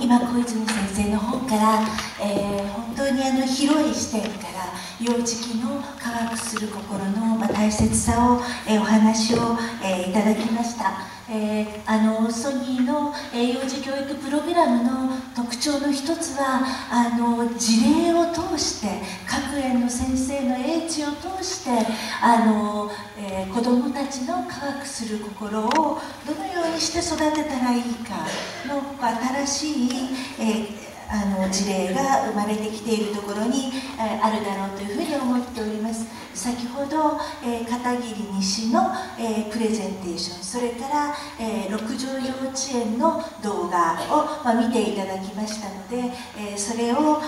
今小泉先生の方から、本当に広い視点から幼児期の科学する心の、大切さを、お話を、いただきました。ソニーの、幼児教育プログラムの特徴の一つは事例を通して各園の先生の英知を通して子どもたちの科学する心をどのようにして育てたらいいかの新しい、事例が生まれてきているところにあるだろうというふうに思っております。先ほど片桐西のプレゼンテーション、それから六条幼稚園の動画を見ていただきましたので、それを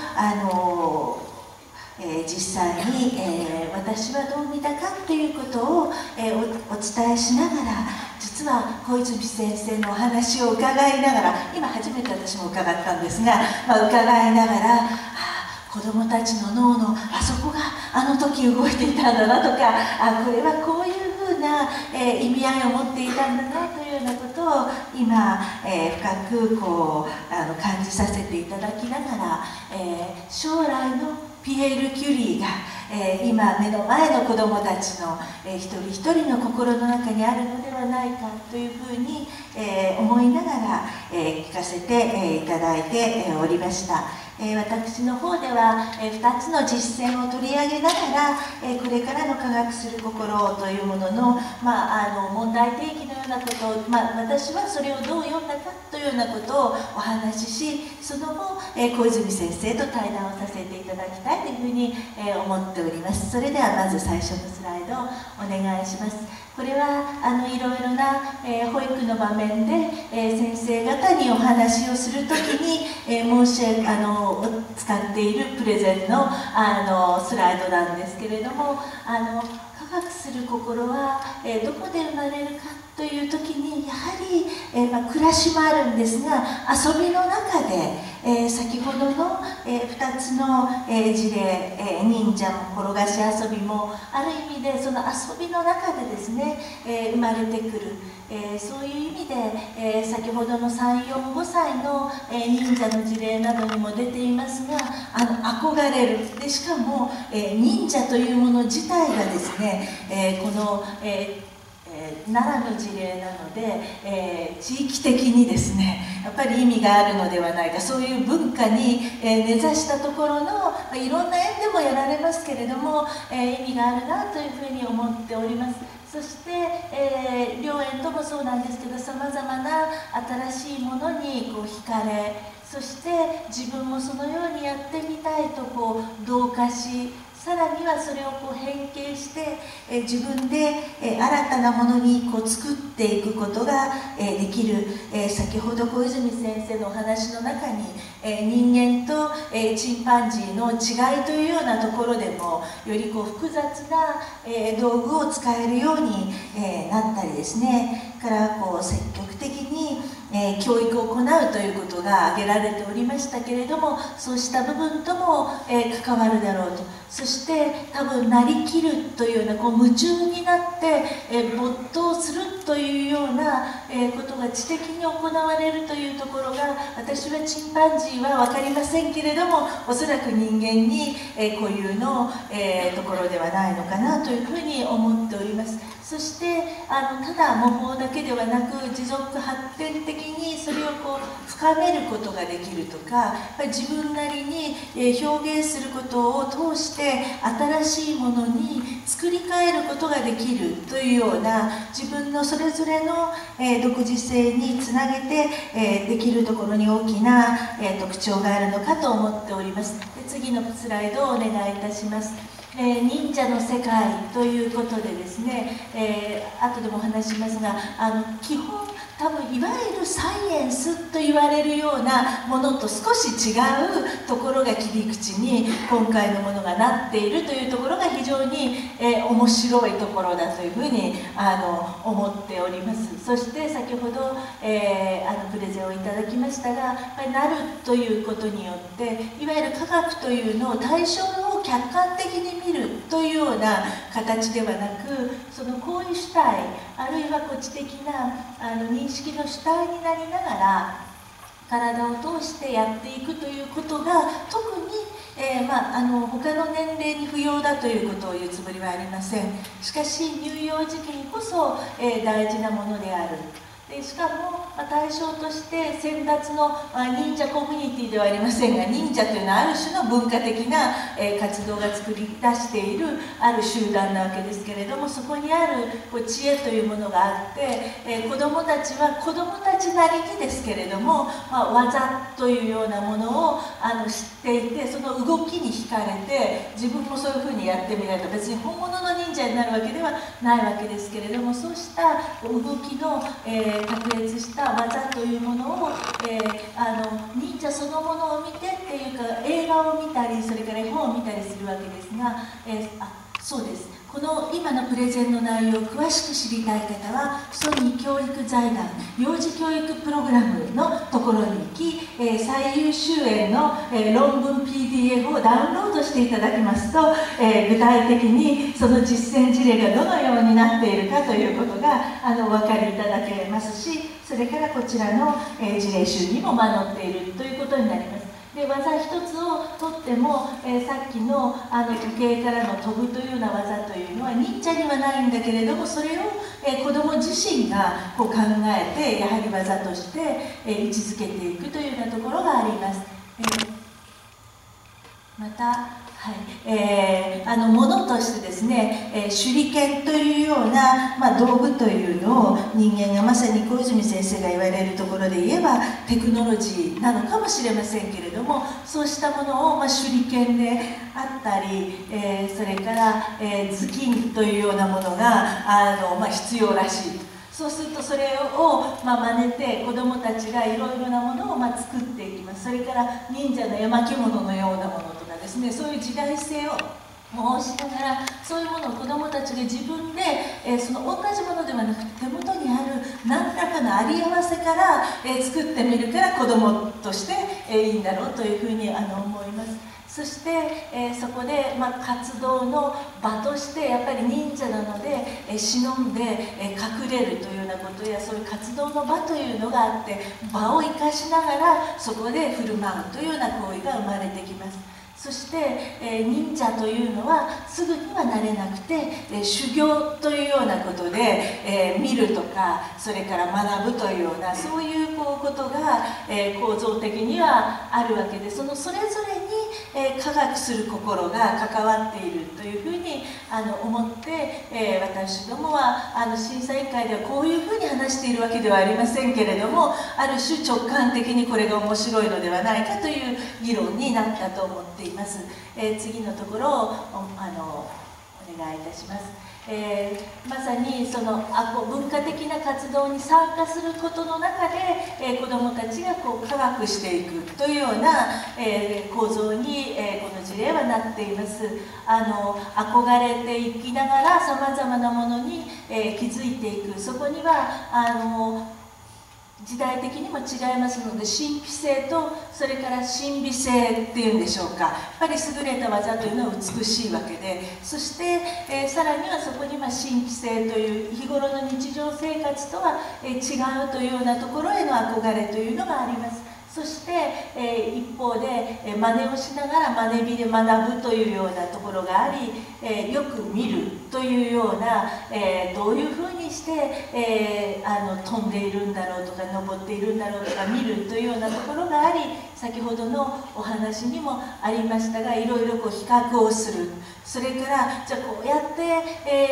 実際に私はどう見たかということをお伝えしながら、実は小泉先生のお話を伺いながら、今初めて私も伺ったんですが、伺いながら子どもたちの脳のあそこがあの時動いていたんだなとか、これはこういうふうな意味合いを持っていたんだなというようなことを今深く感じさせていただきながら、将来のピエール・キュリーが今目の前の子どもたちの一人一人の心の中にあるのではないかというふうに思いながら聞かせていただいておりました。私の方では2つの実践を取り上げながらこれからの科学する心というものの、問題提起のようなことを、私はそれをどう読んだかというようなことをお話しし、その後小泉先生と対談をさせていただきたいというふうに思っております。それではまず最初のスライドをお願いします。これはいろいろな保育の場面で先生方にお話をするときに使っているプレゼンのスライドなんですけれども、科学する心はどこで生まれるかというときにやはり暮らしもあるんですが、遊びの中で先ほどの2つの事例、忍者も転がし遊びもある意味でその遊びの中でですね生まれてくる、そういう意味で先ほどの3、4、5歳の忍者の事例などにも出ていますが、憧れるで、しかも忍者というもの自体がですねこの奈良の事例なので、地域的にですねやっぱり意味があるのではないか、そういう文化に根ざしたところのいろんな園でもやられますけれども意味があるなというふうに思っております。そして、両園ともそうなんですけど、さまざまな新しいものに惹かれ、そして自分もそのようにやってみたいと同化し、さらにはそれを変形して、自分で、新たなものに作っていくことが、できる、先ほど小泉先生のお話の中に、人間と、チンパンジーの違いというようなところでもより複雑な、道具を使えるように、なったりですね、から積極的に教育を行うということが挙げられておりましたけれども、そうした部分とも関わるだろうと。そして多分なりきるというような夢中になって没頭するというようなことが知的に行われるというところが、私はチンパンジーは分かりませんけれども、おそらく人間に固有のところではないのかなというふうに思っております。そしてただ模倣だけではなく、持続発展的にそれを深めることができるとか、やっぱり自分なりに表現することを通して新しいものに作り変えることができるというような、自分のそれぞれの独自性につなげてできるところに大きな特徴があるのかと思っております。で、次のスライドをお願いいたします。忍者の世界ということでですね、後でもお話ししますが、基本多分いわゆるサイエンスと言われるようなものと少し違うところが切り口に今回のものがなっているというところが非常に面白いところだというふうに思っております。そして先ほどプレゼンをいただきましたが、やっぱりなるということによっていわゆる科学というのを対象を客観的に見るというような形ではなく、その行為主体あるいは知的な認識の主体になりながら体を通してやっていくということが特に他の年齢に不要だということを言うつもりはありません。しかし乳幼児期にこそ、大事なものである。しかも、対象として先達の、忍者コミュニティではありませんが、忍者というのはある種の文化的な、活動が作り出しているある集団なわけですけれども、そこにある知恵というものがあって、子どもたちは子どもたちなりにですけれども、技というようなものを知っていて、その動きに惹かれて自分もそういうふうにやってみないと、別に本物の忍者になるわけではないわけですけれども、そうした動きの、卓越した技というものを、忍者そのものを見てっていうか、映画を見たり、それから絵本を見たりするわけですが、そうです、この今のプレゼンの内容を詳しく知りたい方は、ソニー教育財団幼児教育プログラムのところに行き、最優秀園の、論文 PDF をダウンロードしていただきますと、具体的にその実践事例がどのようになっているかということがお分かりいただけますし、それからこちらの、事例集にも載っているということになります。で、技一つをとっても、さっきの時計からの飛ぶというような技というのは忍者にはないんだけれども、それを、子ども自身が考えてやはり技として、位置づけていくというようなところがあります。また、ものとしてですね、手裏剣というような、道具というのを人間がまさに小泉先生が言われるところで言えばテクノロジーなのかもしれませんけれども、そうしたものを、手裏剣であったり、それから、頭巾というようなものが必要らしい。そうするとそれを真似て子どもたちがいろいろなものを作っていきます。それから忍者の絵巻物のようなものとかですね、そういう時代性を申しながら、そういうものを子どもたちが自分で、その同じものではなくて手元にある何らかのあり合わせから、作ってみるから子どもとして、いいんだろうというふうに思います。そして、そこで、活動の場としてやっぱり忍者なので、忍んで、隠れるというようなことや、そういう活動の場というのがあって、場を生かしながらそこで振る舞うというような行為が生まれてきます。そして、忍者というのはすぐにはなれなくて、修行というようなことで、見るとか、それから学ぶというような、そういうことが、構造的にはあるわけで、それぞれに科学する心が関わっているというふうに思って、私どもは審査委員会ではこういうふうに話しているわけではありませんけれども、ある種直感的にこれが面白いのではないかという議論になったと思っています。次のところをお願いいたします。まさにその文化的な活動に参加することの中で、子どもたちが科学していくというような、構造に、この事例はなっています。憧れていきながらさまざまなものに、気づいていく。そこには時代的にも違いますので、神秘性とそれから神秘性っていうんでしょうか、やっぱり優れた技というのは美しいわけで、そして、さらにはそこに神秘性という日頃の日常生活とは、違うというようなところへの憧れというのがあります。そして、一方で、真似をしながら真似びで学ぶというようなところがあり、よく見るというような、どういうふうにして、飛んでいるんだろうとか登っているんだろうとか見るというようなところがあり、先ほどのお話にもありましたが、いろいろ比較をする。それからじゃあこうやって、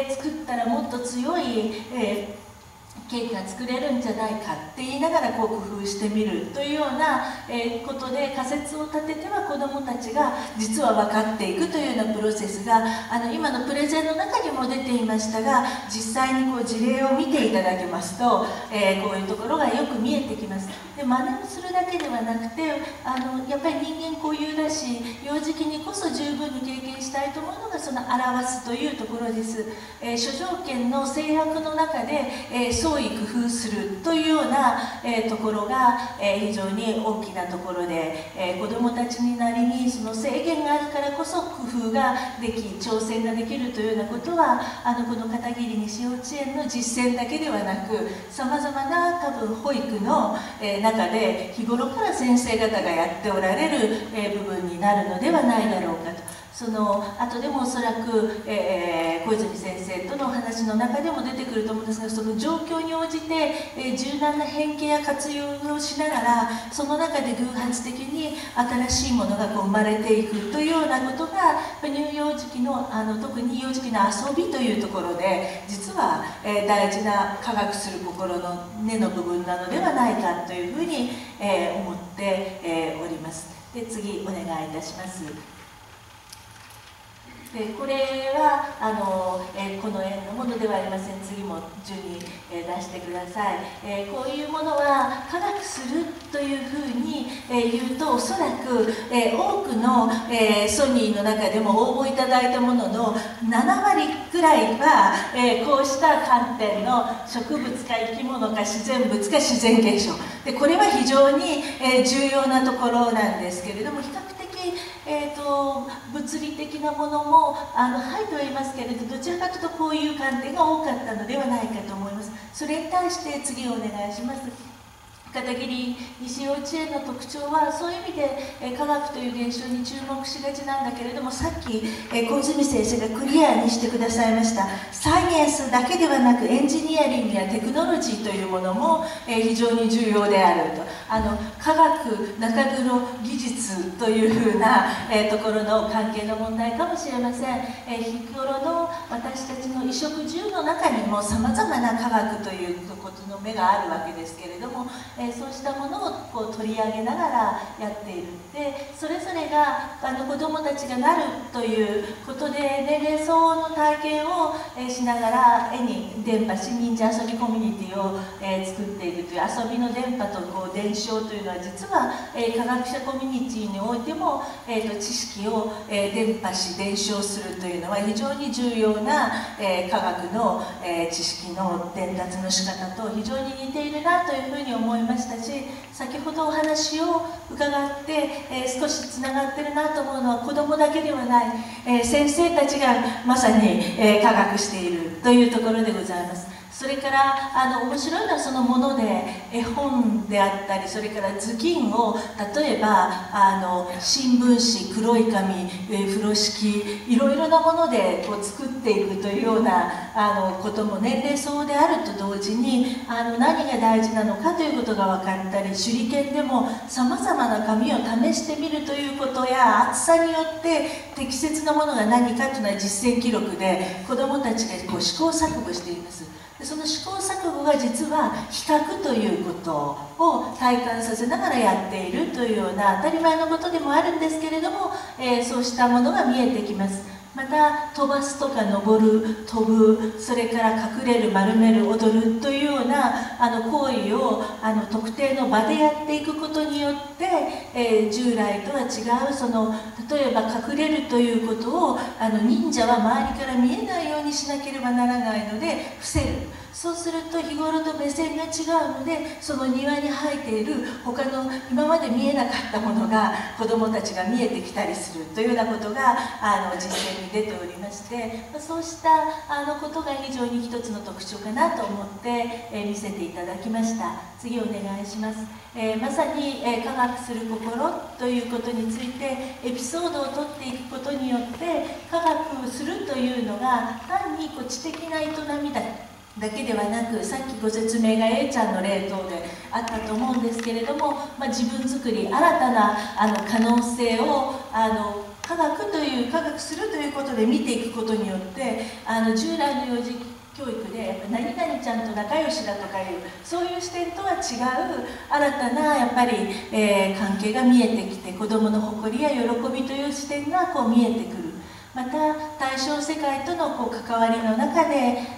作ったらもっと強い、ケーキが作れるんじゃないかって言いながら工夫してみるというようなことで仮説を立てては子どもたちが実は分かっていくというようなプロセスが今のプレゼンの中にも出ていましたが、実際に事例を見ていただけますと、こういうところがよく見えてきます。で、真似をするだけではなくてやっぱり人間固有だし、幼児期にこそ十分に経験したいと思うのがその表すというところです。諸条件の制約の中で、創意い工夫するというような、ところが、非常に大きなところで、子どもたちになりにその制限があるからこそ工夫ができ挑戦ができるというようなことはこの片桐西幼稚園の実践だけではなく、さまざまな多分保育の、中で日頃から先生方がやっておられる、部分になるのではないだろうかと。その後でもおそらく、小泉先生とのお話の中でも出てくると思うんですが、その状況に応じて、柔軟な変形や活用をしながら、その中で偶発的に新しいものがこう生まれていくというようなことが、乳幼児期の特に幼児期の遊びというところで実は、大事な科学する心の根の部分なのではないかというふうに、思って、おります。で、次お願いいたします。でこれはこの園のものではありません。次も順に、出してください。こういうものは科学するというふうに、言うとおそらく、多くの、ソニーの中でも応募いただいたものの7割くらいは、こうした観点の植物か生き物か自然物か自然現象で、これは非常に、重要なところなんですけれども、比較的物理的なものも入ってはいますけれど、どちらかというとこういう観点が多かったのではないかと思います。それに対して次お願いします。片桐西幼稚園の特徴はそういう意味で科学という現象に注目しがちなんだけれども、さっき小泉先生がクリアにしてくださいましたサイエンスだけではなくエンジニアリングやテクノロジーというものも非常に重要であると。科学中黒技術というふうなところの関係の問題かもしれません。日頃の私たちの衣食住の中にもさまざまな科学ということの目があるわけですけれども、そうしたものをこう取り上げながらやっている。でそれぞれが子どもたちがなるということで年齢相応の体験をしながら絵に電波し忍者遊びコミュニティを作っているという遊びの電波とこう伝承というのは実は科学者コミュニティにおいても知識を伝播し伝承するというのは非常に重要な科学の知識の伝達の仕方と非常に似ているなというふうに思いましたし、先ほどお話を伺って少しつながってるなと思うのは子どもだけではない先生たちがまさに科学しているというところでございます。それから面白いのはそのもので絵本であったり、それから図金を例えば新聞紙、黒い紙、風呂敷いろいろなものでこう作っていくというようなことも年齢相応であると同時に何が大事なのかということが分かったり、手裏剣でもさまざまな紙を試してみるということや厚さによって適切なものが何かというのは実践記録で子どもたちがこう試行錯誤しています。その試行錯誤が実は比較ということを体感させながらやっているというような当たり前のことでもあるんですけれども、そうしたものが見えてきます。また飛ばすとか登る、飛ぶ、それから隠れる、丸める、踊るというような行為を特定の場でやっていくことによって、従来とは違うその例えば隠れるということを忍者は周りから見えないようにしなければならないので伏せる。そうすると日頃と目線が違うのでその庭に生えている他の今まで見えなかったものが子どもたちが見えてきたりするというようなことが実践に出ておりまして、そうしたことが非常に一つの特徴かなと思って、見せていただきました。次お願いします。まさに、科学する心ということについてエピソードを取っていくことによって科学するというのが単に知的な営みだけではなく、さっきご説明が A ちゃんの例等であったと思うんですけれども、自分づくり新たな可能性を科学するということで見ていくことによって従来の幼児教育で何々ちゃんと仲良しだとかいうそういう視点とは違う新たなやっぱり、関係が見えてきて子どもの誇りや喜びという視点が見えてくる。また対象世界との関わりの中で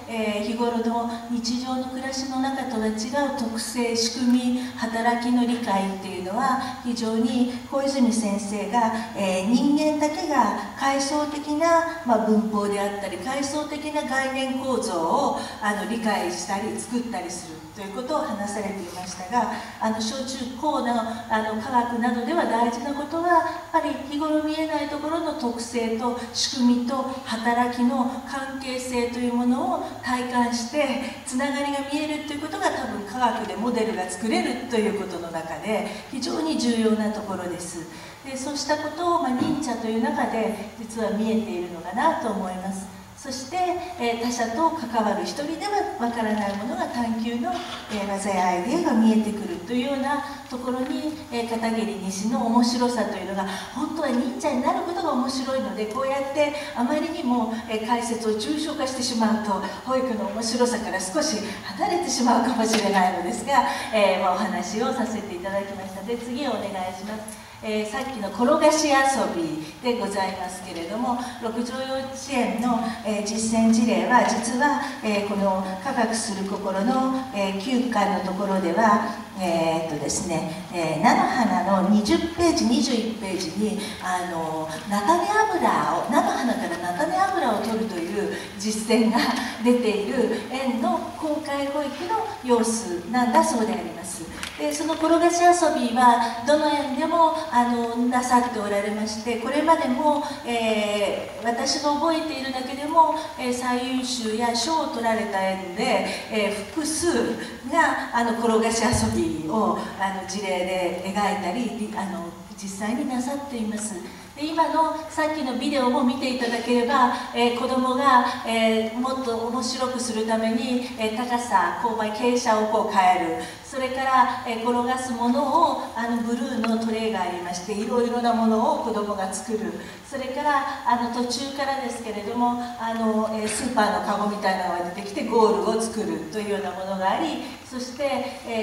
日頃の日常の暮らしの中とは違う特性、仕組み、働きの理解っていうのは非常に小泉先生が、人間だけが階層的な、文法であったり階層的な概念構造を理解したり作ったりするということを話されていましたが、小中高の科学などでは大事なことはやっぱり日頃見えないところの特性と仕組みと働きの関係性というものを体感してつながりが見えるということが多分科学でモデルが作れるということの中で非常に重要なところです。でそうしたことを、忍者という中で実は見えているのかなと思います。そして、他者と関わる一人ではわからないものが探求の、技やアイデアが見えてくるというようなところに、片桐西の面白さというのが本当は忍者になることが面白いので、こうやってあまりにも、解説を抽象化してしまうと保育の面白さから少し離れてしまうかもしれないのですが、お話をさせていただきました。で次お願いします。さっきの転がし遊びでございますけれども、六条幼稚園の、実践事例は実は、この「科学する心」の、9巻のところではですね、菜の花の20ページ21ページに菜種油を菜の花から菜種油を取るという実践が出ている園の公開保育の様子なんだそうであります。その転がし遊びはどの園でもなさっておられまして、これまでも、私が覚えているだけでも、最優秀や賞を取られた園で、複数が転がし遊びを事例で描いたり実際になさっています。で今のさっきのビデオも見ていただければ、子どもが、もっと面白くするために、高さ、傾斜をこう変える、それから、転がすものをブルーのトレイがありましていろいろなものを子どもが作る、それから途中からですけれどもスーパーのカゴみたいなのが出てきてゴールを作るというようなものがあり、そして、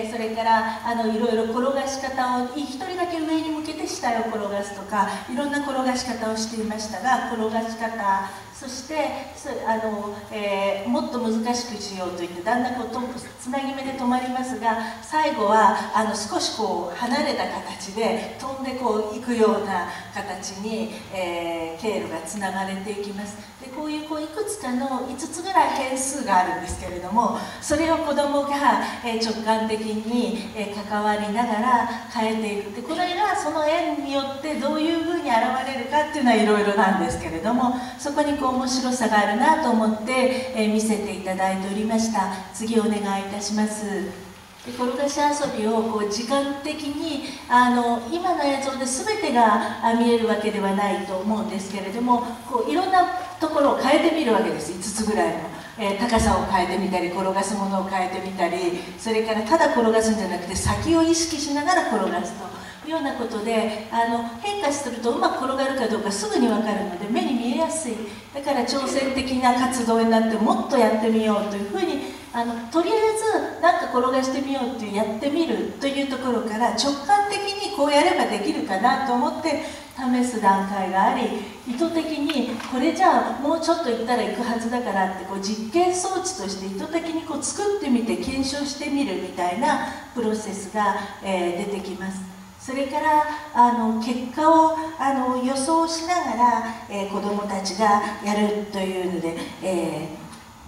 それからいろいろ転がし方を1人だけ上に向けて下へ転がすとかいろんな転がし方をしていましたが、転がし方そしてもっと難しくしようといってだんだんこうつなぎ目で止まりますが、最後は少しこう離れた形で飛んでこう行くような形に、経路がつながれていきます。でこういういくつかの5つぐらい変数があるんですけれども、それを子どもが直感的に関わりながら変えていく。でこれがその縁によってどういうふうに現れるかっていうのはいろいろなんですけれども、そこにこう面白さがあるなと思って、見せていただいておりました。次お願いいたします。で転がし遊びを時間的に今の映像で全てが見えるわけではないと思うんですけれども、いろんなところを変えてみるわけです。5つぐらいの。高さを変えてみたり転がすものを変えてみたり、それからただ転がすんじゃなくて先を意識しながら転がすというようなことで変化するとうまく転がるかどうかすぐに分かるので目に見えやすい。だから挑戦的な活動になってもっとやってみようというふうにとりあえず何か転がしてみようっていうやってみるというところから直感的にこうやればできるかなと思って試す段階があり、意図的にこれじゃあもうちょっと行ったら行くはずだからって実験装置として意図的に作ってみて検証してみるみたいなプロセスが、出てきます。それから結果を予想しながら、子どもたちがやるというので、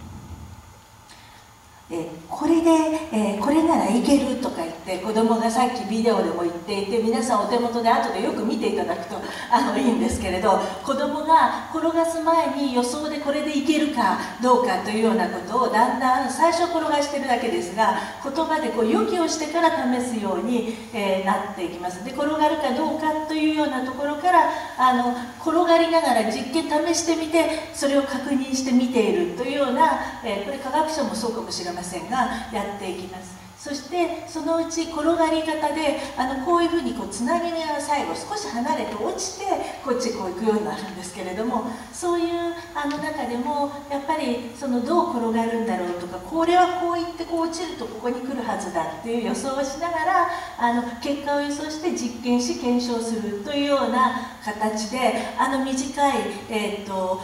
これで、これならいけるとか言って子供がさっきビデオでも言っていて皆さんお手元で後でよく見ていただくといいんですけれど、子供が転がす前に予想でこれでいけるかどうかというようなことをだんだん最初転がしてるだけですが言葉で予期をしてから試すように、なっていきます。で転がるかどうかというようなところから転がりながら実験試してみてそれを確認して見ているというような、これ科学者もそうかもしれませんがやっていきます。そしてそのうち転がり方でこういうふうにつなぎ目が最後少し離れて落ちてこっち行くようになるんですけれども、そういう中でもやっぱりどう転がるんだろうとかこれはこういって落ちるとここに来るはずだっていう予想をしながら結果を予想して実験し検証するというような形で短い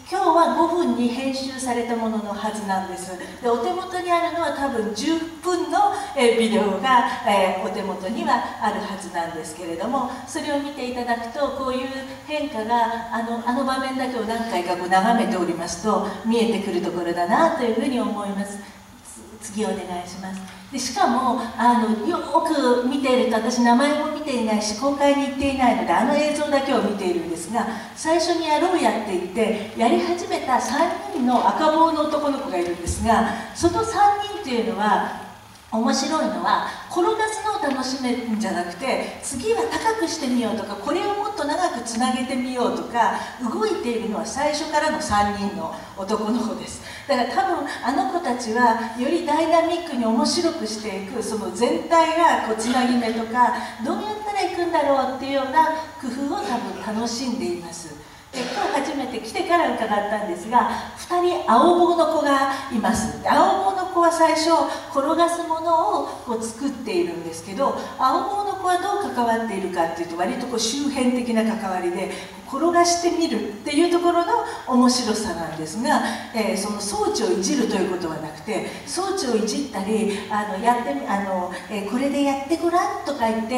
今日は5分に編集されたもののはずなんです。でお手元にあるのは多分10分のビデオがお手元にはあるはずなんですけれども、それを見ていただくとこういう変化があの場面だけを何回か眺めておりますと見えてくるところだなというふうに思います。次お願いします。でしかもよく見ていると、私名前も見ていないし公開に行っていないので映像だけを見ているんですが、最初にやろうやって言ってやり始めた3人の赤帽の男の子がいるんですが、その3人というのは面白いのは転がすのを楽しめるんじゃなくて、次は高くしてみようとかこれをもっと長くつなげてみようとか動いているのは最初からの3人の男の子です。だから多分あの子たちはよりダイナミックに面白くしていく、その全体がこうつなぎ目とかどうやったらいくんだろうっていうような工夫を多分楽しんでいます。今日初めて来てから伺ったんですが、2人青帽の子がいます。青帽の子は最初転がすものをこう作っているんですけど、青帽の子はどう関わっているかっていうと割とこう周辺的な関わりで転がしてみるっていうところの面白さなんですが、その装置をいじるということはなくて、装置をいじったりこれでやってごらんとか言って、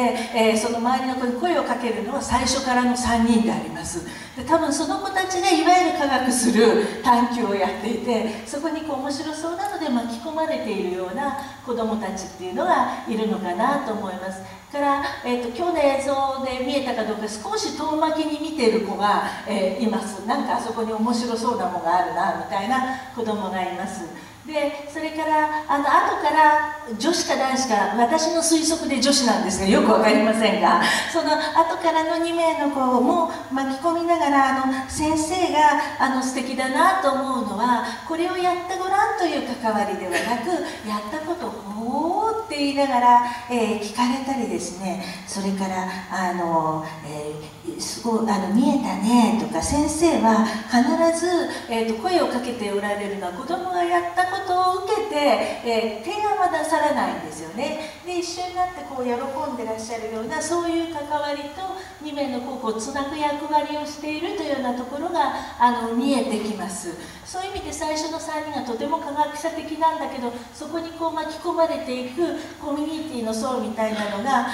その周りの子に声をかけるのは最初からの3人であります。で多分その子たちがいわゆる科学する探求をやっていて、そこにこう面白そうなので巻き込まれているような子どもたちっていうのがいるのかなと思います。から、今日の映像で見えたかどうか少し遠巻きに見ている子が、います。なんかあそこに面白そうなものがあるなみたいな子どもがいます。でそれから後から女子か男子か、私の推測で女子なんですがよく分かりませんが、その後からの2名の子も巻き込みながら先生が素敵だなと思うのは、これをやってごらんという関わりではなく、やったことをほーって言いながら、聞かれたりですね、それからすごい見えたねとか、先生は必ず、声をかけておられるのは子どもがやったことを受けて、提案はなさらないんですよね。で一緒になってこう喜んでらっしゃるようなそういう関わりと2名の子をつなぐ役割をしているというようなところが見えてきます。そういう意味で最初の3人がとても科学者的なんだけど、そこにこう巻き込まれていくコミュニティの層みたいなのが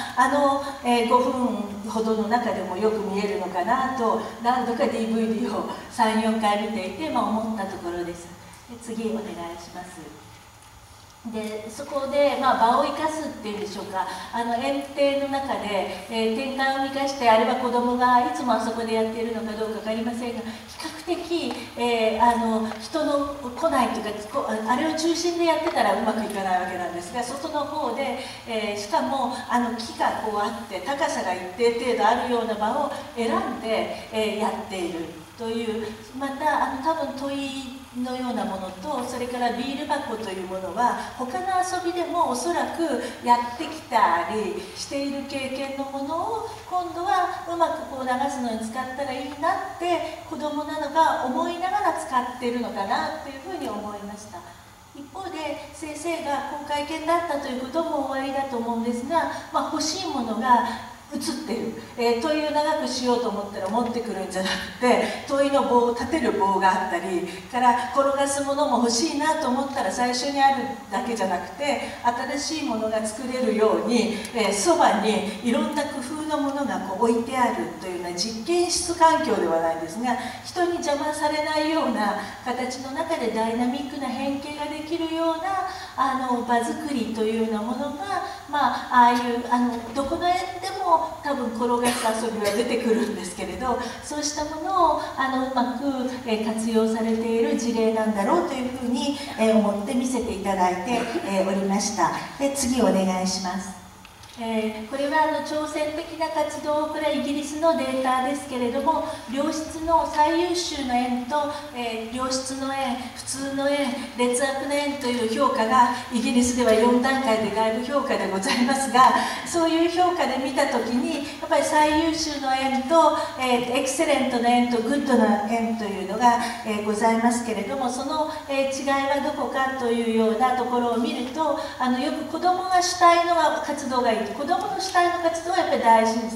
5分ほどの中でもよく見えるのかなと、何度か DVD を 3,4 回見ていて、思ったところです。で次お願いします。でそこで、場を生かすっていうんでしょうか、園庭の中で、展開を生かして、あれは子どもがいつもあそこでやっているのかどうか分かりませんが、比較的、人の来ないというか、あれを中心でやってたらうまくいかないわけなんですが、外の方で、しかも木がこうあって高さが一定程度あるような場を選んで、やっているという、また多分問いのようなものと、それからビール箱というものは他の遊びでもおそらくやってきたりしている経験のものを今度はうまくこう流すのに使ったらいいなって子どもなどが思いながら使っているのかなというふうに思いました。一方で先生が公開見だったということも終わりだと思うんですが、欲しいものが映ってる、問いを長くしようと思ったら持ってくるんじゃなくて、問いの棒を立てる棒があったりから転がすものも欲しいなと思ったら最初にあるだけじゃなくて新しいものが作れるように、そばにいろんな工夫のものがこう置いてあるというような実験室環境ではないですが、人に邪魔されないような形の中でダイナミックな変形ができるような場作りというようなものが、ああいうどこの園でも多分転がす遊びは出てくるんですけれど、そうしたものをうまく活用されている事例なんだろうというふうに思って見せていただいておりました。で次お願いします。これは挑戦的な活動、これはイギリスのデータですけれども、良質の最優秀の園と、良質の園、普通の園、劣悪の園という評価がイギリスでは4段階で外部評価でございますが、そういう評価で見たときにやっぱり最優秀の園と、エクセレントの園とグッドな園というのが、ございますけれども、その、違いはどこかというようなところを見ると、よく子どもが主体の活動がいい、子どもの主体の活動はやっぱり大事にされています。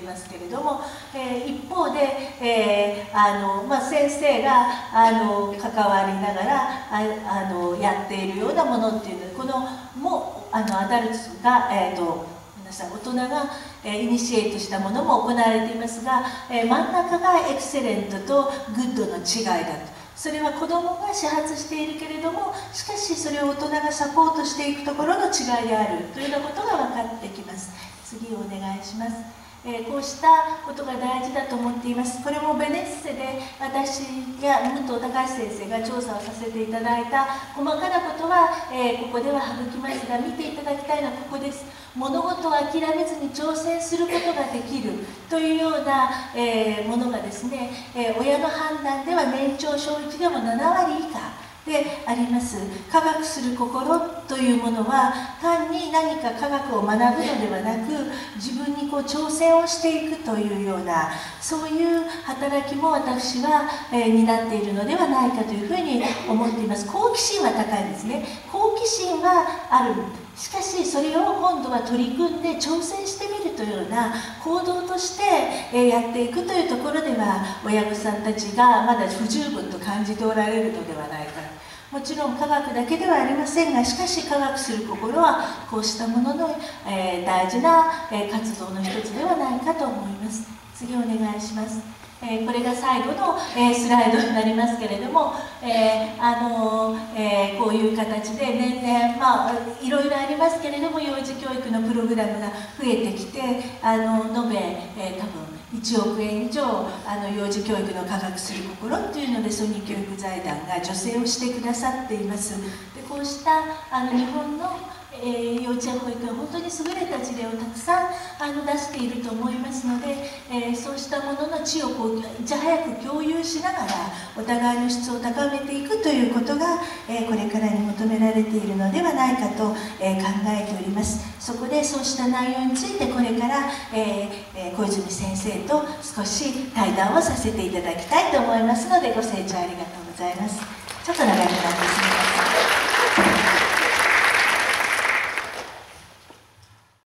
ますけれども、一方で、先生が関わりながらやっているようなものっていうので、このもアダルトが、皆さん大人がイニシエイトしたものも行われていますが、真ん中がエクセレントとグッドの違いだと。それは子どもが始発しているけれども、しかしそれを大人がサポートしていくところの違いであるというようなことが分かってきます。次をお願いします。こうしたことが大事だと思っています。これもベネッセで私や武藤隆先生が調査をさせていただいた細かなことは、ここでは省きますが、見ていただきたいのはここです。物事を諦めずに挑戦することができるというような、ものがですね、親の判断では年長小1でも7割以下であります。科学する心というものは単に何か科学を学ぶのではなく、自分に挑戦をしていくというような、そういう働きも私は、担っているのではないかというふうに思っています。好奇心は高いですね。好奇心はある。しかしそれを今度は取り組んで挑戦してみるというような行動としてやっていくというところでは、親御さんたちがまだ不十分と感じておられるのではないか。もちろん科学だけではありませんが、しかし科学する心はこうしたものの、大事な活動の一つではないかと思います。次お願いします。これが最後のスライドになりますけれども、こういう形で年々、いろいろありますけれども、幼児教育のプログラムが増えてきて、延べ、多分1億円以上幼児教育の科学する心っていうので、ソニー教育財団が助成をしてくださっています。でこうした日本の幼稚園保育は本当に優れた事例をたくさん出していると思いますので、そうしたものの知をいち早く共有しながらお互いの質を高めていくということが、これからに求められているのではないかと、考えております。そこでそうした内容についてこれから、小泉先生と少し対談をさせていただきたいと思いますので、ご清聴ありがとうございます。ちょっと長くなってすみません。